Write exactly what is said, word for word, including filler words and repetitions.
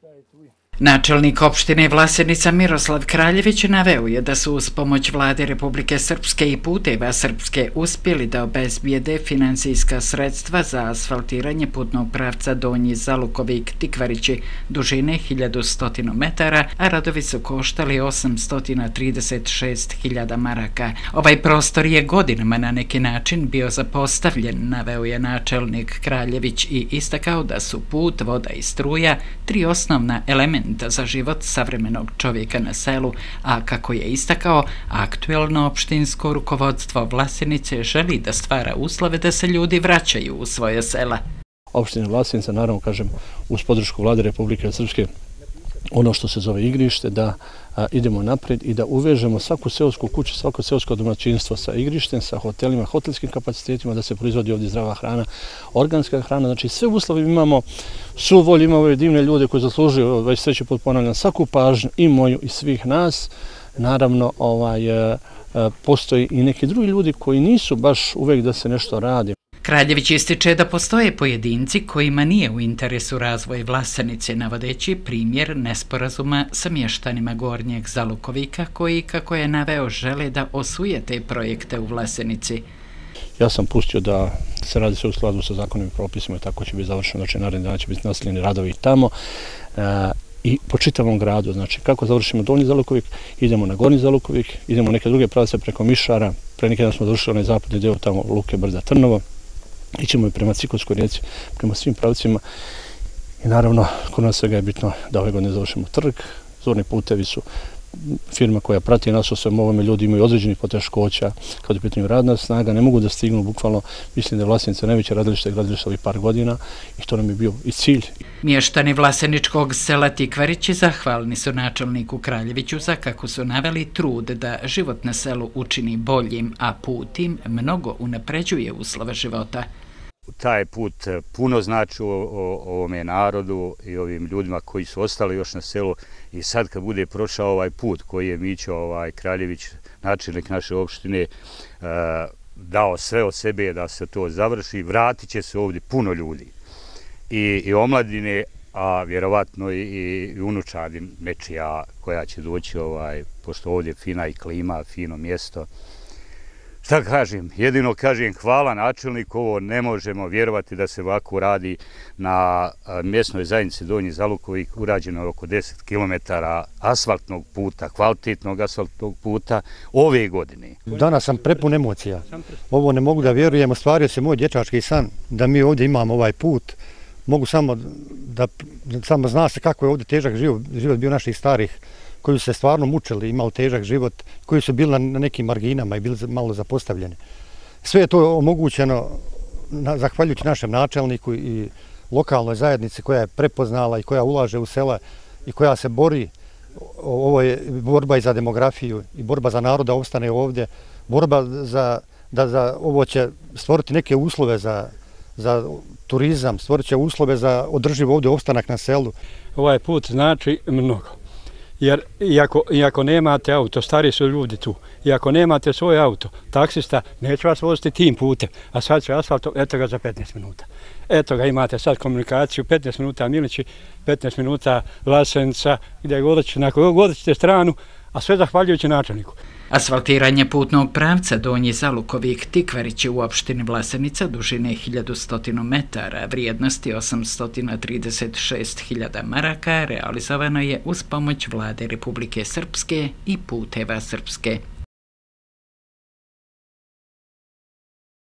Načelnik opštine Vlasenica Miroslav Kraljević naveo je da su uz pomoć Vlade Republike Srpske i Puteva Srpske uspjeli da obezbijede finansijska sredstva za asfaltiranje putnog pravca Donji Zalukovik-Tikvarići dužine hiljadu sto metara, a radovi su koštali osamsto trideset šest hiljada maraka. Ovaj prostor je godinama na neki način bio zapostavljen, naveo je načelnik Kraljević i istakao da su put, voda i struja tri osnovna elementa za život savremenog čovjeka na selu, a kako je istakao, aktuelno opštinsko rukovodstvo Vlasenice želi da stvara uslove da se ljudi vraćaju u svoje sela. Opština Vlasenica, naravno, kažem, uz podršku Vlade Republike Srpske, ono što se zove igrište, da a, idemo naprijed i da uvežemo svaku seosku kuću, svako seosko domaćinstvo sa igrištem, sa hotelima, hotelskim kapacitetima, da se proizvodi ovdje zdrava hrana, organska hrana, znači sve uslove imamo, su volju, imamo ove divne ljude koji zaslužuju, već treći put ponavljam, svaku pažnju i moju i svih nas. Naravno, ovaj, a, a, postoji i neki drugi ljudi koji nisu baš uvijek da se nešto radi. Kraljević ističe da postoje pojedinci kojima nije u interesu razvoj Vlasenice, navodeći primjer nesporazuma sa mještanima Gornjeg Zalukovika koji, kako je naveo, žele da osuje te projekte u Vlasenici. Ja sam pustio da se radi sve u skladu sa zakonom i propisima i tako će biti završeno, znači naredni dan će biti nastavljeni radovi tamo e, i po čitavom gradu, znači kako završimo Donji Zalukovik, idemo na Gornji Zalukovik, idemo neke druge pravce preko Mišara, pre neki dan smo završili onaj zapadni deo tamo Luke Brda Trnovo, ićemo i prema Cikolskoj rijeci, prema svim pravcima i naravno kod nas svega je bitno da ove godine završimo trg. Zorni putevi su firma koja prati nas u svem ovome, ljudi imaju određenih poteškoća kad je pitanju radna snaga, ne mogu da stignu bukvalno, mislim da je Vlasenica najveće radilište gradilište ovih par godina i to nam je bio i cilj. Mještani Vlaseničkog sela Tikvarići zahvalni su načelniku Kraljeviću za, kako su naveli, trud da život na selu učini boljim, a put im mnogo unapređuje uslove života. Taj put puno znači o, o ovome narodu i ovim ljudima koji su ostali još na selu i sad kad bude prošao ovaj put koji je Mićo ovaj, Kraljević, načelnik naše opštine, e, dao sve od sebe da se to završi, vratit će se ovdje puno ljudi i, i omladine, a vjerovatno i, i unučadi nečija koja će doći, ovaj, pošto ovdje fina i klima, fino mjesto. Šta kažem? Jedino kažem hvala načelniku, ovo ne možemo vjerovati da se ovako radi na mjesnoj zajednici Donji Zalukovik, urađeno je oko deset kilometara asfaltnog puta, kvalitetnog asfaltnog puta ove godine. Danas sam prepun emocija. Ovo ne mogu da vjerujem, ostvario se moj dječački san da mi ovdje imamo ovaj put. Mogu samo da, samo zna se kako je ovdje težak život, život bio naših starih, koji su se stvarno mučili, imali težak život, koji su bili na nekim marginama i bili malo zapostavljeni. Sve je to omogućeno na, zahvaljujući našem načelniku i lokalnoj zajednici koja je prepoznala i koja ulaže u sela i koja se bori. Ovo je borba i za demografiju i borba za narod da ostane ovdje, borba za, da za ovo će stvoriti neke uslove za, za turizam, stvorit će uslove za održiv ovdje opstanak na selu. Ovaj put znači mnogo. Jer iako, iako nemate auto, stari su ljudi tu, iako nemate svoj auto, taksista neće vas voziti tim putem, a sad će asfaltom, eto ga za petnaest minuta. Eto ga, imate sad komunikaciju, petnaest minuta Milići, petnaest minuta Vlasenica, gdje god ćete, na koju god ćete stranu, a sve zahvaljujući načelniku. Asfaltiranje putnog pravca Donji Zalukovik-Tikvarići u opštini Vlasenica dužine hiljadu sto metara, vrijednosti osamsto trideset šest hiljada maraka, realizovano je uz pomoć Vlade Republike Srpske i Puteva Srpske.